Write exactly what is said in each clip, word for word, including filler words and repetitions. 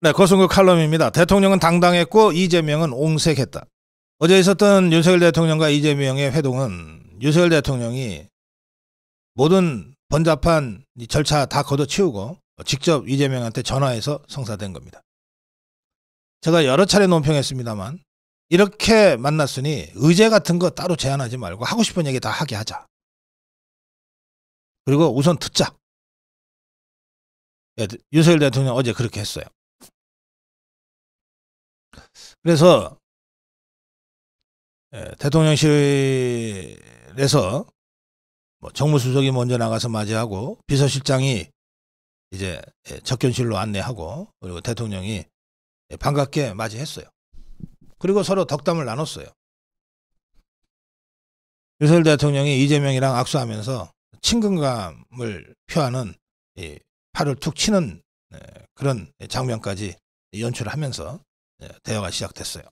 네, 고승국 칼럼입니다. 대통령은 당당했고 이재명은 옹색했다. 어제 있었던 윤석열 대통령과 이재명의 회동은 윤석열 대통령이 모든 번잡한 절차 다 걷어치우고 직접 이재명한테 전화해서 성사된 겁니다. 제가 여러 차례 논평했습니다만 이렇게 만났으니 의제 같은 거 따로 제안하지 말고 하고 싶은 얘기 다 하게 하자. 그리고 우선 듣자. 예, 윤석열 대통령 어제 그렇게 했어요. 그래서 예, 대통령실에서 뭐 정무수석이 먼저 나가서 맞이하고 비서실장이 이제 접견실로 안내하고 그리고 대통령이 반갑게 맞이했어요. 그리고 서로 덕담을 나눴어요. 윤석열 대통령이 이재명이랑 악수하면서 친근감을 표하는 이 팔을 툭 치는 그런 장면까지 연출하면서 대화가 시작됐어요.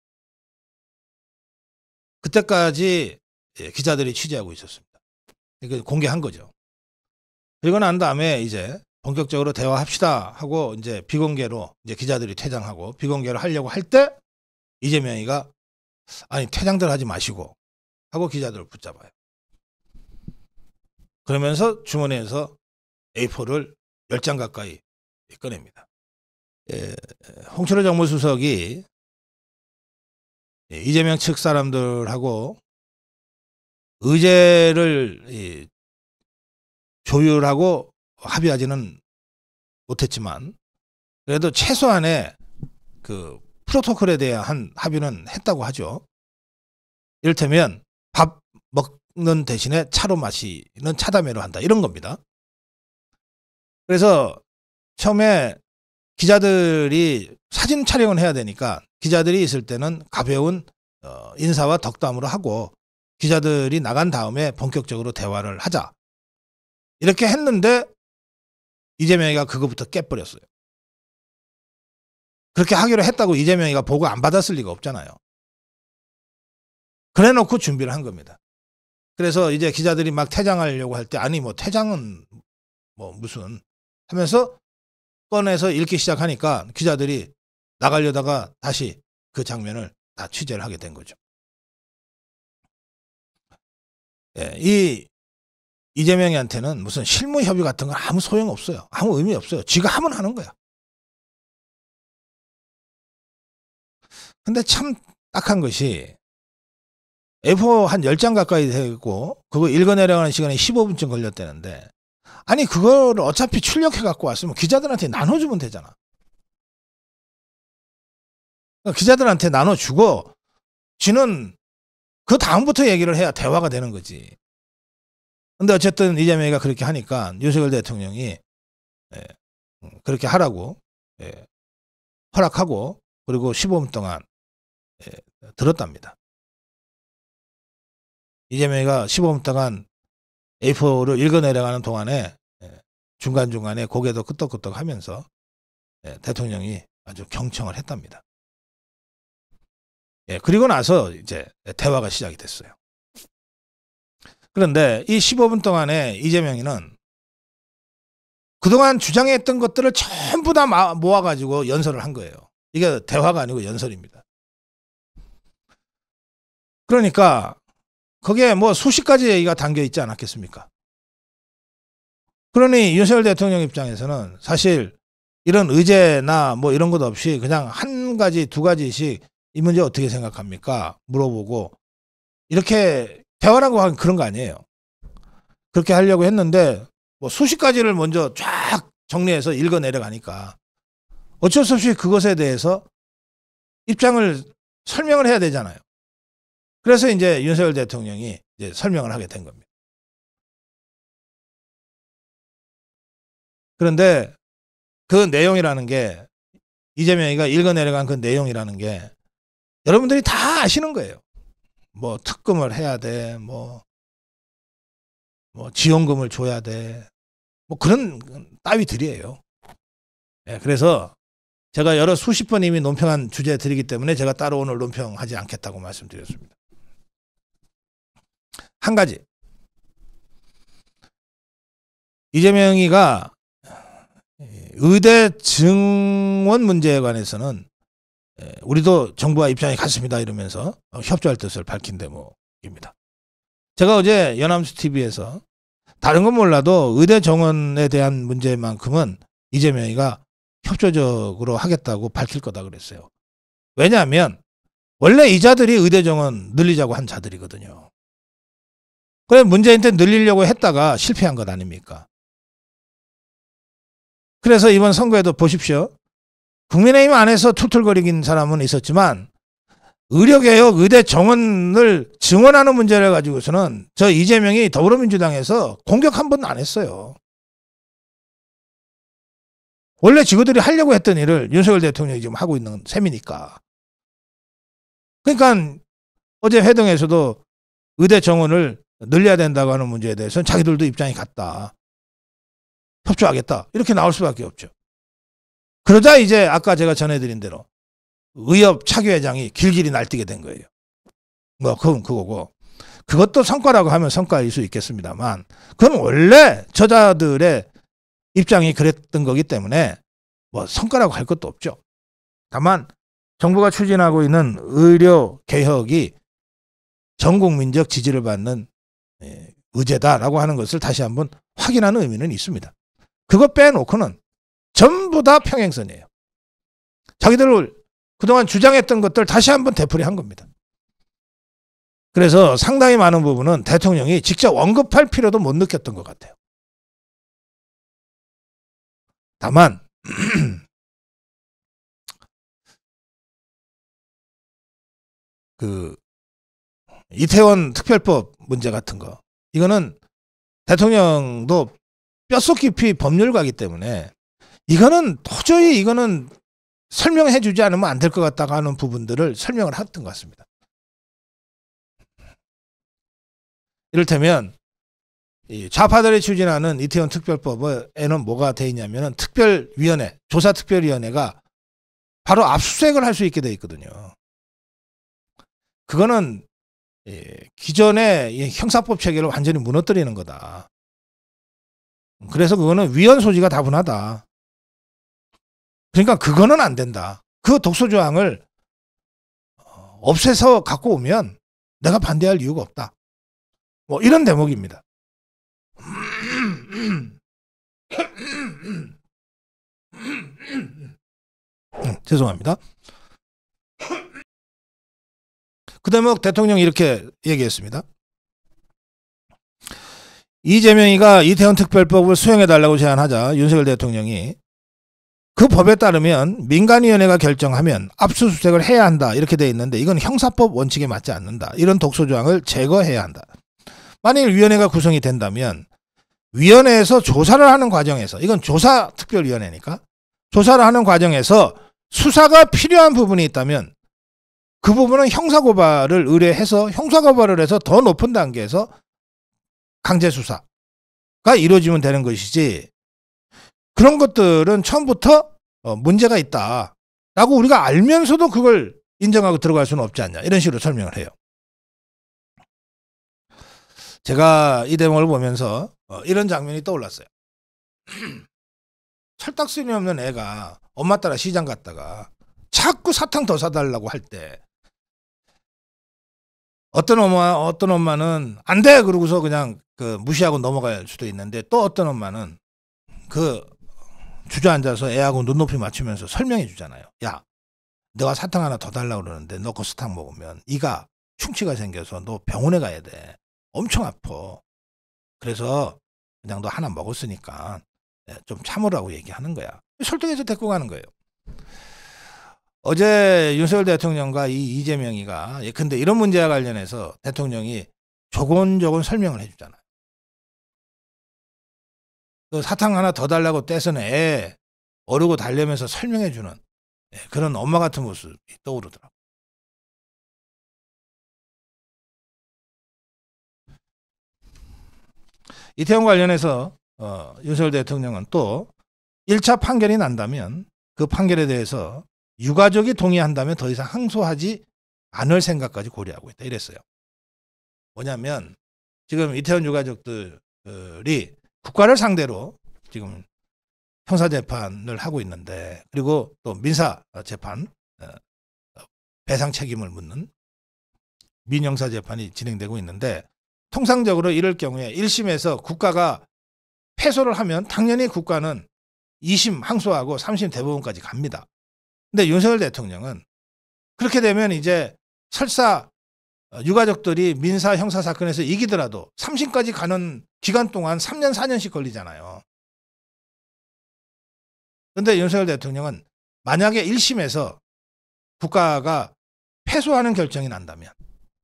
그때까지 기자들이 취재하고 있었습니다. 이거 공개한 거죠. 그리고 난 다음에 이제 본격적으로 대화합시다 하고 이제 비공개로 이제 기자들이 퇴장하고 비공개로 하려고 할 때 이재명이가 아니 퇴장들 하지 마시고 하고 기자들을 붙잡아요. 그러면서 주머니에서 에이포를 열 장 가까이 꺼냅니다. 예, 홍철호 정무수석이 이재명 측 사람들하고 의제를 조율하고 합의하지는 못했지만 그래도 최소한의 그 프로토콜에 대한 합의는 했다고 하죠. 이를테면 밥 먹는 대신에 차로 마시는 차담회로 한다 이런 겁니다. 그래서 처음에 기자들이 사진 촬영을 해야 되니까 기자들이 있을 때는 가벼운 인사와 덕담으로 하고 기자들이 나간 다음에 본격적으로 대화를 하자. 이렇게 했는데 이재명이가 그거부터 깨버렸어요. 그렇게 하기로 했다고 이재명이가 보고 안 받았을 리가 없잖아요. 그래 놓고 준비를 한 겁니다. 그래서 이제 기자들이 막 퇴장하려고 할 때 아니 뭐 퇴장은 뭐 무슨 하면서 꺼내서 읽기 시작하니까 기자들이 나가려다가 다시 그 장면을 다 취재를 하게 된 거죠. 예, 이 이재명이한테는 무슨 실무 협의 같은 건 아무 소용 없어요. 아무 의미 없어요. 지가 하면 하는 거야. 근데 참 딱한 것이 에이포 한 열 장 가까이 되고 그거 읽어내려가는 시간이 십오 분쯤 걸렸다는데 아니 그걸 어차피 출력해 갖고 왔으면 기자들한테 나눠주면 되잖아. 기자들한테 나눠주고 지는 그 다음부터 얘기를 해야 대화가 되는 거지. 근데 어쨌든 이재명이가 그렇게 하니까 윤석열 대통령이 예, 그렇게 하라고 예, 허락하고 그리고 십오 분 동안 예, 들었답니다. 이재명이가 십오 분 동안 에이포를 읽어내려가는 동안에 예, 중간중간에 고개도 끄덕끄덕 하면서 예, 대통령이 아주 경청을 했답니다. 예, 그리고 나서 이제 대화가 시작이 됐어요. 그런데 이 십오 분 동안에 이재명이는 그동안 주장했던 것들을 전부 다 모아가지고 연설을 한 거예요. 이게 대화가 아니고 연설입니다. 그러니까 거기에 뭐 수십 가지 얘기가 담겨 있지 않았겠습니까? 그러니 윤석열 대통령 입장에서는 사실 이런 의제나 뭐 이런 것 없이 그냥 한 가지 두 가지씩 이 문제 어떻게 생각합니까? 물어보고 이렇게 대화라고 하는 그런 거 아니에요. 그렇게 하려고 했는데 뭐 수십 가지를 먼저 쫙 정리해서 읽어 내려가니까 어쩔 수 없이 그것에 대해서 입장을 설명을 해야 되잖아요. 그래서 이제 윤석열 대통령이 이제 설명을 하게 된 겁니다. 그런데 그 내용이라는 게 이재명이가 읽어 내려간 그 내용이라는 게 여러분들이 다 아시는 거예요. 뭐 특검을 해야 돼, 뭐, 뭐 지원금을 줘야 돼, 뭐 그런 따위들이에요. 예, 그래서 제가 여러 수십 번 이미 논평한 주제 드리기 때문에 제가 따로 오늘 논평하지 않겠다고 말씀드렸습니다. 한 가지. 이재명이가 의대 증원 문제에 관해서는 우리도 정부와 입장이 같습니다 이러면서 협조할 뜻을 밝힌 대목입니다. 제가 어제 연합뉴스 티비에서 다른 건 몰라도 의대 정원에 대한 문제만큼은 이재명이가 협조적으로 하겠다고 밝힐 거다 그랬어요. 왜냐하면 원래 이 자들이 의대 정원 늘리자고 한 자들이거든요. 그래 문재인 때 늘리려고 했다가 실패한 것 아닙니까? 그래서 이번 선거에도 보십시오. 국민의힘 안에서 툴툴거리긴 사람은 있었지만 의료개혁, 의대 정원을 증원하는 문제를 가지고서는 저 이재명이 더불어민주당에서 공격 한 번도 안 했어요. 원래 지구들이 하려고 했던 일을 윤석열 대통령이 지금 하고 있는 셈이니까. 그러니까 어제 회동에서도 의대 정원을 늘려야 된다고 하는 문제에 대해서는 자기들도 입장이 같다. 협조하겠다. 이렇게 나올 수밖에 없죠. 그러자 이제 아까 제가 전해드린 대로 의협 차기회장이 길길이 날뛰게 된 거예요. 뭐 그건 그거고. 그것도 성과라고 하면 성과일 수 있겠습니다만 그건 원래 저자들의 입장이 그랬던 거기 때문에 뭐 성과라고 할 것도 없죠. 다만 정부가 추진하고 있는 의료 개혁이 전 국민적 지지를 받는 의제다라고 하는 것을 다시 한번 확인하는 의미는 있습니다. 그거 빼놓고는 전부 다 평행선이에요. 자기들 그동안 주장했던 것들 다시 한번 되풀이한 겁니다. 그래서 상당히 많은 부분은 대통령이 직접 언급할 필요도 못 느꼈던 것 같아요. 다만 그 이태원 특별법 문제 같은 거 이거는 대통령도 뼛속 깊이 법률가이기 때문에 이거는 도저히 이거는 설명해 주지 않으면 안 될 것 같다고 하는 부분들을 설명을 했던 것 같습니다. 이를테면 이 좌파들이 추진하는 이태원 특별법에는 뭐가 돼 있냐면은 특별위원회, 조사특별위원회가 바로 압수수색을 할 수 있게 돼 있거든요. 그거는 기존의 형사법 체계를 완전히 무너뜨리는 거다. 그래서 그거는 위헌 소지가 다분하다. 그러니까 그거는 안 된다. 그 독소조항을 없애서 갖고 오면 내가 반대할 이유가 없다. 뭐 이런 대목입니다. 죄송합니다. 그 대목 대통령이 이렇게 얘기했습니다. 이재명이가 이태원 특별법을 수용해달라고 제안하자 윤석열 대통령이 그 법에 따르면 민간위원회가 결정하면 압수수색을 해야 한다 이렇게 돼 있는데 이건 형사법 원칙에 맞지 않는다. 이런 독소조항을 제거해야 한다. 만일 위원회가 구성이 된다면 위원회에서 조사를 하는 과정에서 이건 조사특별위원회니까 조사를 하는 과정에서 수사가 필요한 부분이 있다면 그 부분은 형사고발을 의뢰해서 형사고발을 해서 더 높은 단계에서 강제수사가 이루어지면 되는 것이지 그런 것들은 처음부터 문제가 있다라고 우리가 알면서도 그걸 인정하고 들어갈 수는 없지 않냐 이런 식으로 설명을 해요. 제가 이 대목을 보면서 이런 장면이 떠올랐어요. 철딱선이 없는 애가 엄마 따라 시장 갔다가 자꾸 사탕 더 사달라고 할 때 어떤 엄마, 어떤 엄마는 안 돼! 그러고서 그냥 그 무시하고 넘어갈 수도 있는데 또 어떤 엄마는 그 주저앉아서 애하고 눈높이 맞추면서 설명해 주잖아요. 야, 너가 사탕 하나 더 달라고 그러는데 너 그 사탕 먹으면 이가 충치가 생겨서 너 병원에 가야 돼. 엄청 아파. 그래서 그냥 너 하나 먹었으니까 좀 참으라고 얘기하는 거야. 설득해서 데리고 가는 거예요. 어제 윤석열 대통령과 이 이재명이가 근데 이런 문제와 관련해서 대통령이 조곤조곤 설명을 해주잖아요. 그 사탕 하나 더 달라고 떼서는 애 어르고 달래면서 설명해주는 그런 엄마 같은 모습이 떠오르더라고요. 이태원 관련해서 어, 윤석열 대통령은 또 일 차 판결이 난다면 그 판결에 대해서 유가족이 동의한다면 더 이상 항소하지 않을 생각까지 고려하고 있다 이랬어요. 뭐냐면 지금 이태원 유가족들이 국가를 상대로 지금 형사재판을 하고 있는데, 그리고 또 민사재판, 배상 책임을 묻는 민형사재판이 진행되고 있는데, 통상적으로 이럴 경우에 일 심에서 국가가 패소를 하면 당연히 국가는 이 심 항소하고 삼 심 대법원까지 갑니다. 근데 윤석열 대통령은 그렇게 되면 이제 설사 유가족들이 민사 형사 사건에서 이기더라도 삼 심까지 가는 기간 동안 삼 년 사 년씩 걸리잖아요. 그런데 윤석열 대통령은 만약에 일 심에서 국가가 패소하는 결정이 난다면,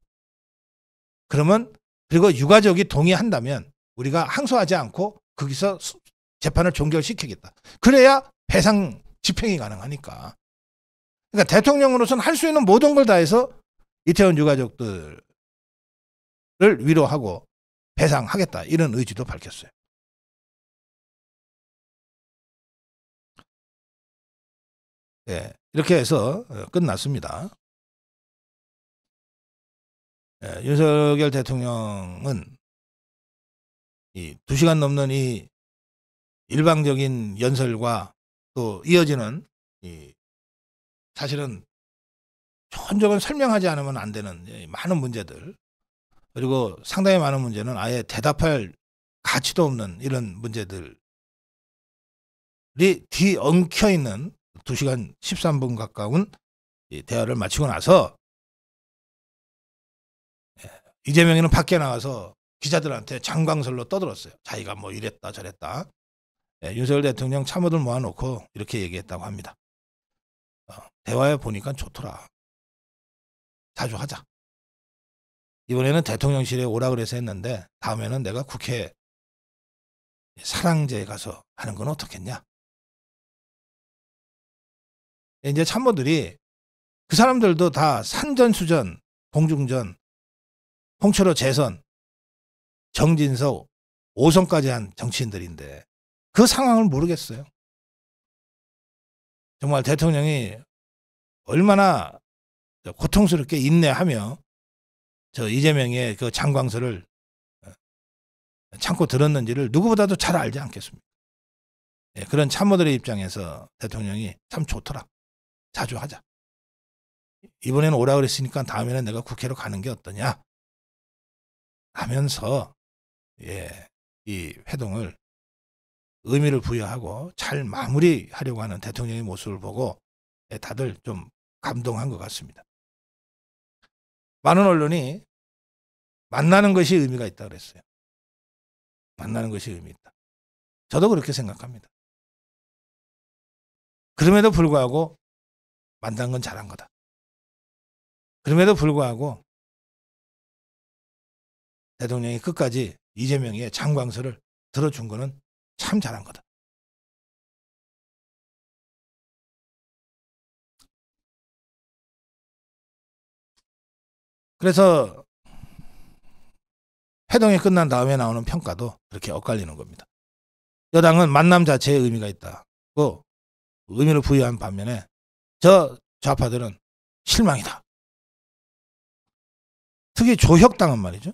그러면 그리고 유가족이 동의한다면 우리가 항소하지 않고 거기서 재판을 종결시키겠다. 그래야 배상 집행이 가능하니까. 그러니까 대통령으로서는 할 수 있는 모든 걸 다해서 이태원 유가족들을 위로하고 배상하겠다, 이런 의지도 밝혔어요. 네, 이렇게 해서 끝났습니다. 네, 윤석열 대통령은 이 두 시간 넘는 이 일방적인 연설과 또 이어지는 이 사실은 전적은 설명하지 않으면 안 되는 많은 문제들, 그리고 상당히 많은 문제는 아예 대답할 가치도 없는 이런 문제들이 뒤엉켜 있는 두 시간 십삼 분 가까운 이 대화를 마치고 나서 이재명이는 밖에 나와서 기자들한테 장광설로 떠들었어요. 자기가 뭐 이랬다 저랬다. 예, 윤석열 대통령 참모들 모아놓고 이렇게 얘기했다고 합니다. 어, 대화해 보니까 좋더라. 자주 하자. 이번에는 대통령실에 오라 그래서 했는데 다음에는 내가 국회 사랑제에 가서 하는 건 어떻겠냐. 이제 참모들이, 그 사람들도 다 산전수전, 공중전, 홍철호 재선, 정진석, 오선까지 한 정치인들인데 그 상황을 모르겠어요. 정말 대통령이 얼마나 고통스럽게 인내하며 저 이재명의 그 장광설을 참고 들었는지를 누구보다도 잘 알지 않겠습니까? 예, 그런 참모들의 입장에서 대통령이 참 좋더라. 자주 하자. 이번에는 오라 그랬으니까 다음에는 내가 국회로 가는 게 어떠냐 하면서 예, 이 회동을 의미를 부여하고 잘 마무리하려고 하는 대통령의 모습을 보고 예, 다들 좀 감동한 것 같습니다. 많은 언론이 만나는 것이 의미가 있다 그랬어요. 만나는 것이 의미 있다. 저도 그렇게 생각합니다. 그럼에도 불구하고 만난 건 잘한 거다. 그럼에도 불구하고 대통령이 끝까지 이재명의 장광설을 들어준 거는 참 잘한 거다. 그래서 회동이 끝난 다음에 나오는 평가도 그렇게 엇갈리는 겁니다. 여당은 만남 자체에 의미가 있다고 의미를 부여한 반면에 저 좌파들은 실망이다. 특히 조혁당은 말이죠.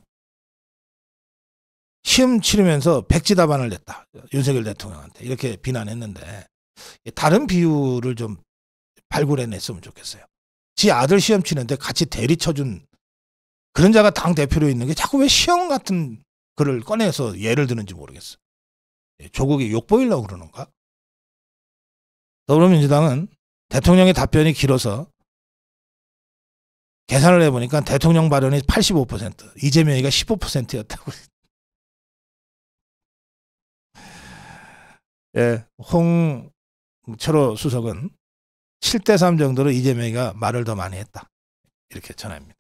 시험 치르면서 백지답안을 냈다. 윤석열 대통령한테 이렇게 비난했는데 다른 비유를 좀 발굴해냈으면 좋겠어요. 지 아들 시험 치는데 같이 대리 쳐준 그런 자가 당대표로 있는 게 자꾸 왜 시험 같은 글을 꺼내서 예를 드는지 모르겠어요. 조국이 욕보이려고 그러는가? 더불어민주당은 대통령의 답변이 길어서 계산을 해보니까 대통령 발언이 팔십오 퍼센트, 이재명이가 십오 퍼센트였다고. 예, 홍철호 수석은 칠 대 삼 정도로 이재명이가 말을 더 많이 했다. 이렇게 전합니다.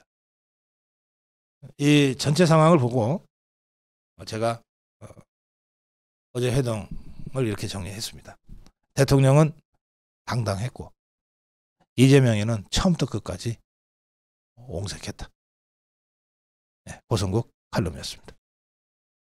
이 전체 상황을 보고 제가 어제 회동을 이렇게 정리했습니다. 대통령은 당당했고 이재명이는 처음부터 끝까지 옹색했다. 네, 고성국 칼럼이었습니다.